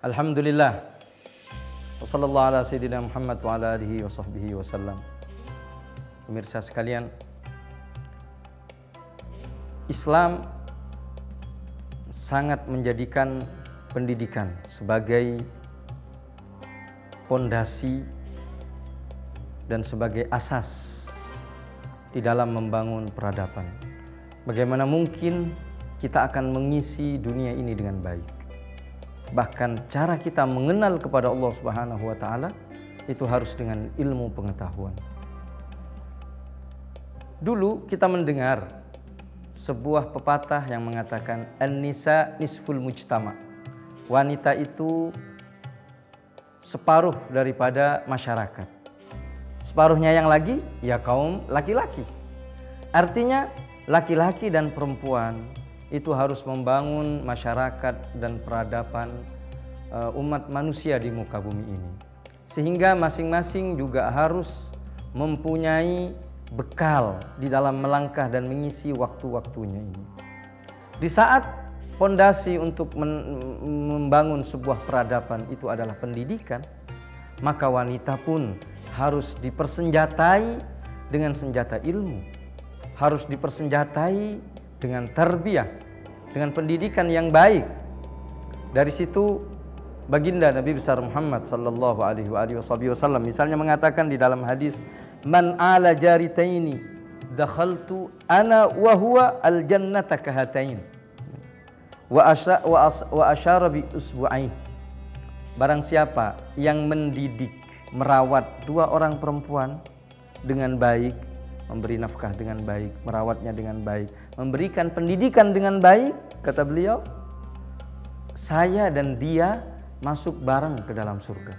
Alhamdulillah. Wassallallahu ala sayyidina Muhammad wa ala alihi wa sahbihi wasallam. Pemirsa sekalian, Islam sangat menjadikan pendidikan sebagai pondasi dan sebagai asas di dalam membangun peradaban. Bagaimana mungkin kita akan mengisi dunia ini dengan baik? Bahkan cara kita mengenal kepada Allah Subhanahu wa taala itu harus dengan ilmu pengetahuan. Dulu kita mendengar sebuah pepatah yang mengatakan an-nisa nisful mujtama. Wanita itu separuh daripada masyarakat. Separuhnya yang lagi ya kaum laki-laki. Artinya laki-laki dan perempuan itu harus membangun masyarakat dan peradaban umat manusia di muka bumi ini. Sehingga masing-masing juga harus mempunyai bekal di dalam melangkah dan mengisi waktu-waktunya ini. Di saat fondasi untuk membangun sebuah peradaban itu adalah pendidikan, maka wanita pun harus dipersenjatai dengan senjata ilmu, harus dipersenjatai dengan tarbiyah, dengan pendidikan yang baik. Dari situ baginda Nabi besar Muhammad sallallahu alaihi wasallam misalnya mengatakan di dalam hadis, man ala jaritaini dakhaltu ana wa huwa al jannata kahatain wa asyara bi usbu'ain. Barang siapa yang mendidik, merawat dua orang perempuan dengan baik, memberi nafkah dengan baik, merawatnya dengan baik, memberikan pendidikan dengan baik, kata beliau, saya dan dia masuk bareng ke dalam surga.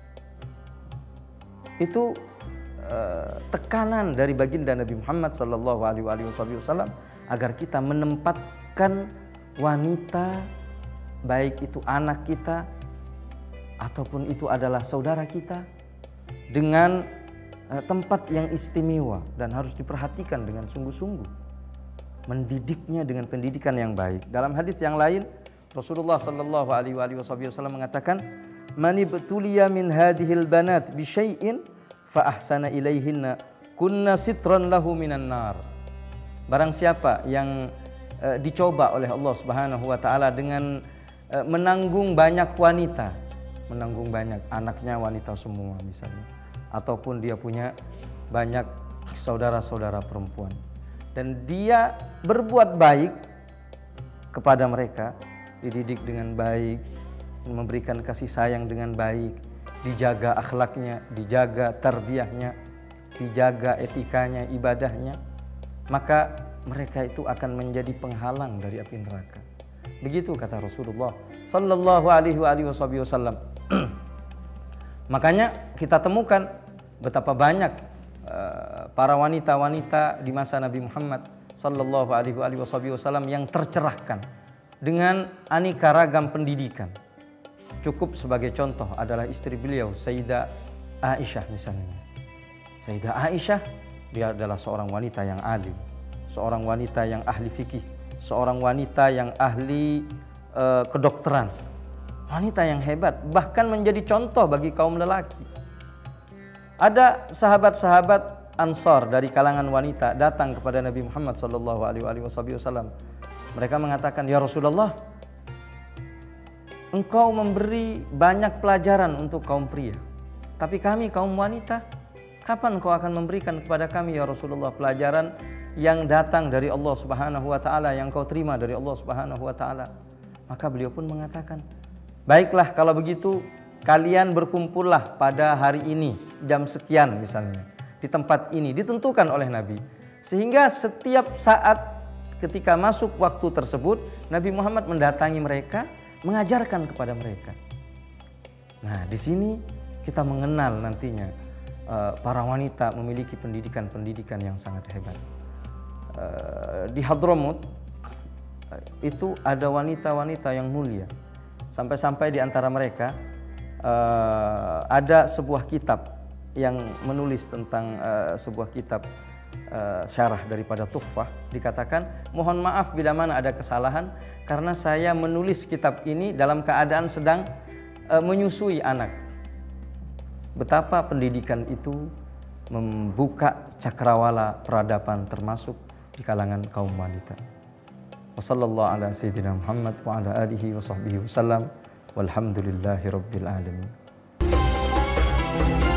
Itu tekanan dari baginda Nabi Muhammad sallallahu alaihi wasallam agar kita menempatkan wanita, baik itu anak kita ataupun itu adalah saudara kita, dengan tempat yang istimewa dan harus diperhatikan dengan sungguh-sungguh. Mendidiknya dengan pendidikan yang baik. Dalam hadis yang lain, Rasulullah sallallahu alaihi wasallam mengatakan, "Man ibtuliya min hadhil banat bi syai'in fa ahsana ilaihinna kunna sitran lahu minan nar." Barang siapa yang dicoba oleh Allah Subhanahu wa taala dengan menanggung banyak wanita, menanggung banyak anaknya wanita semua misalnya, ataupun dia punya banyak saudara-saudara perempuan, dan dia berbuat baik kepada mereka, dididik dengan baik, memberikan kasih sayang dengan baik, dijaga akhlaknya, dijaga tarbiyahnya, dijaga etikanya, ibadahnya, maka mereka itu akan menjadi penghalang dari api neraka. Begitu kata Rasulullah sallallahu alaihi wasallam. Makanya kita temukan betapa banyak para wanita-wanita di masa Nabi Muhammad sallallahu alaihi wasallam yang tercerahkan dengan aneka ragam pendidikan. Cukup sebagai contoh adalah istri beliau, Sayyidah Aisyah misalnya. Sayyidah Aisyah, dia adalah seorang wanita yang alim, seorang wanita yang ahli fikih, seorang wanita yang ahli kedokteran, wanita yang hebat, bahkan menjadi contoh bagi kaum lelaki. Ada sahabat-sahabat Ansar dari kalangan wanita datang kepada Nabi Muhammad sallallahu alaihi wasallam. Mereka mengatakan, "Ya Rasulullah, engkau memberi banyak pelajaran untuk kaum pria, tapi kami kaum wanita, kapan engkau akan memberikan kepada kami ya Rasulullah pelajaran yang datang dari Allah Subhanahu wa taala, yang kau terima dari Allah Subhanahu wa taala?" Maka beliau pun mengatakan, "Baiklah kalau begitu, kalian berkumpullah pada hari ini jam sekian misalnya, di tempat ini ditentukan oleh Nabi, sehingga setiap saat ketika masuk waktu tersebut Nabi Muhammad mendatangi mereka, mengajarkan kepada mereka." Nah, di sini kita mengenal nantinya para wanita memiliki pendidikan-pendidikan yang sangat hebat. Di Hadramut itu ada wanita-wanita yang mulia, sampai-sampai di antara mereka ada sebuah kitab yang menulis tentang sebuah kitab syarah daripada Tuhfah, dikatakan, "Mohon maaf bila mana ada kesalahan, karena saya menulis kitab ini dalam keadaan sedang menyusui anak. Betapa pendidikan itu membuka cakrawala peradaban termasuk di kalangan kaum wanita. Wassallallahu ala sayyidina Muhammad wa ala alihi wa sahbihi wasallam walhamdulillahi rabbil alamin.